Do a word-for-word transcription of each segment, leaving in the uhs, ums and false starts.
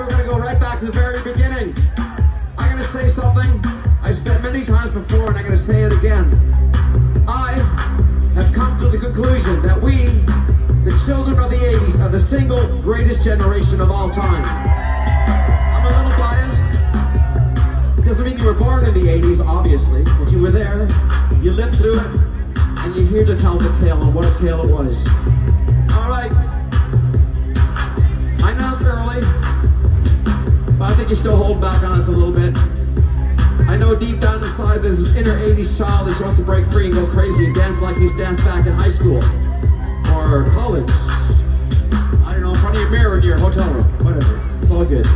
we're gonna go right back to the very beginning. I'm gonna say something I've said many times before, and I'm gonna say it again. I have come to the conclusion that we, the children of the eighties, are the single greatest generation of all time. I'm a little biased. Doesn't mean you were born in the eighties, obviously, but you were there, you lived through it, and you're here to tell the tale, and what a tale it was. All right. I know it's early, but I think you're still holding back on us a little bit. I know deep down inside there's this inner eighties child that wants to break free and go crazy and dance like he's danced back in high school or college. I don't know, in front of your mirror in your hotel room, whatever. It's all good.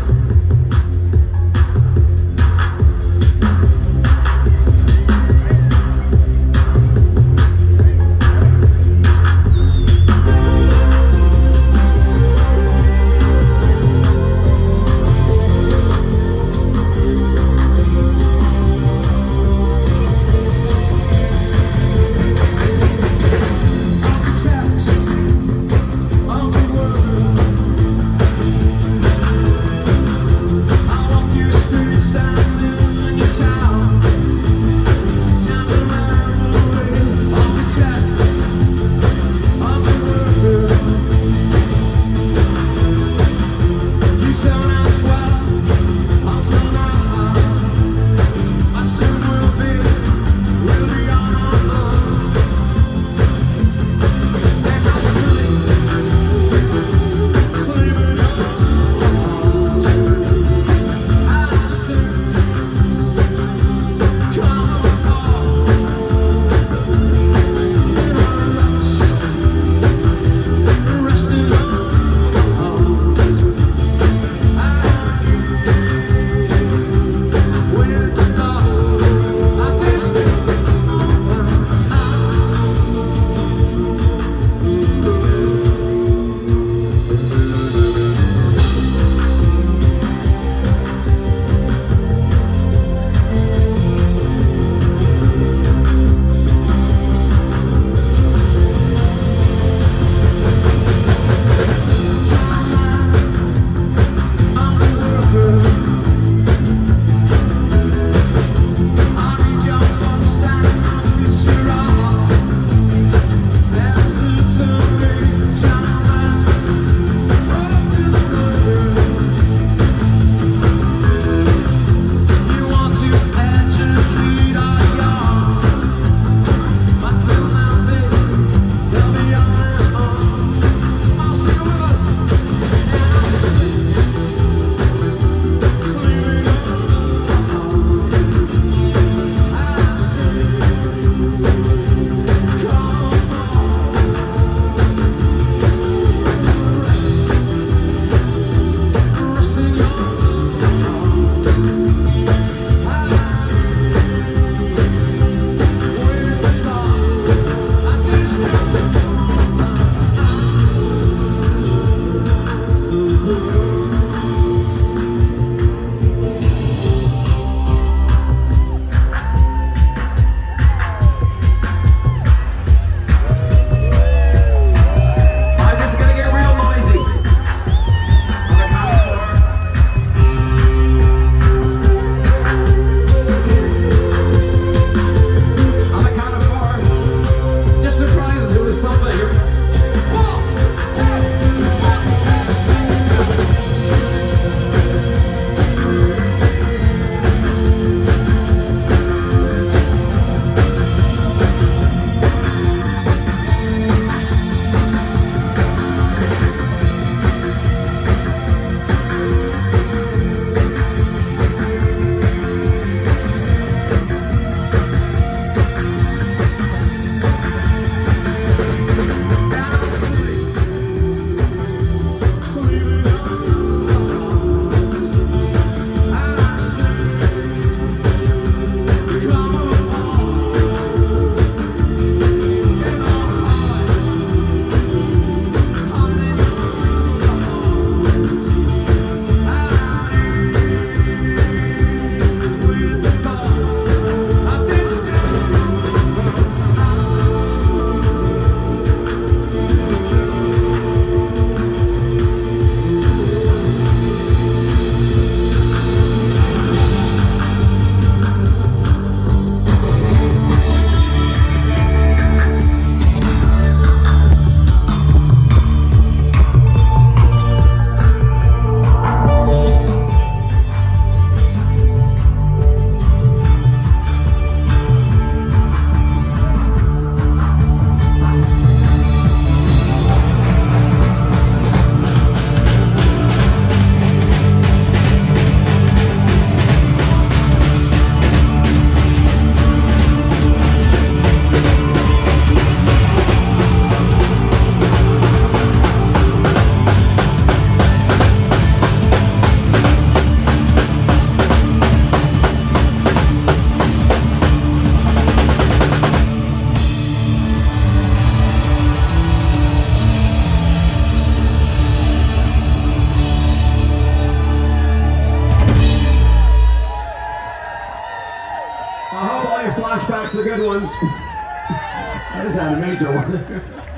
I hope all your flashbacks are good ones. I just had a major one.